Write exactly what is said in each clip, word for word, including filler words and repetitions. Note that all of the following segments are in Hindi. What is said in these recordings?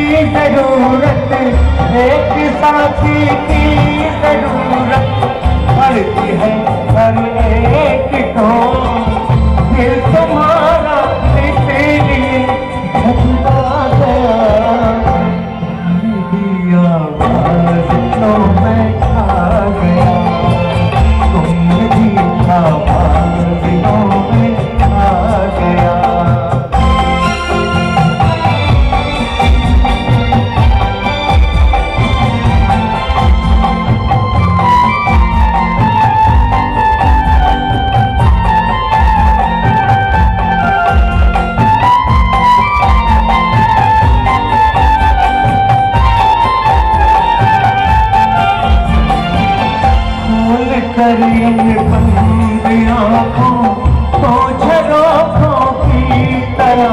जरूरत, एक साथी की जरूरत पड़ती है हर एक को। दिल तुम्हारा इसीलिए धड़का गया, मेरी आवाज़ तो मैं खा गया, तुम मेरी आवाज़ तो मैं खा गया। करीन बंद आँखों तो झरोखों की तरह,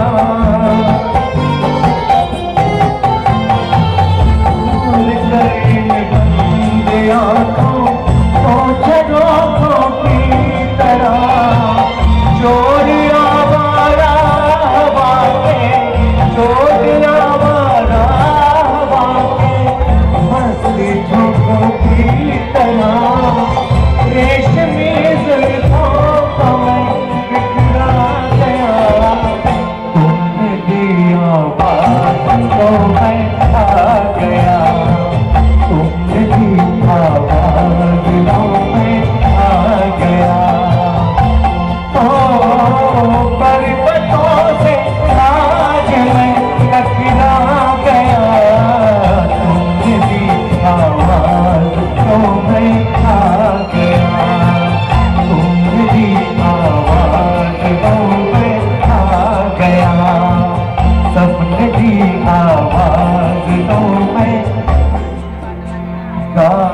करीन बंद आँखों तो झरोखों की तरह, चोर आवारा हवा के, चोर आवारा हवा के, मस्ती झोंकों की तरह। रेशमी जुल्फों को मैं बिखरा गया, तुमने आवाज़ को मैं खा गया, तुमने आवाज़ को मैं खा गया। ओ पर्वतों से आज मैं टकरा गया, तुमने आवाज़ को मैं खा गया, सपने की आवाज़ तो मैं गा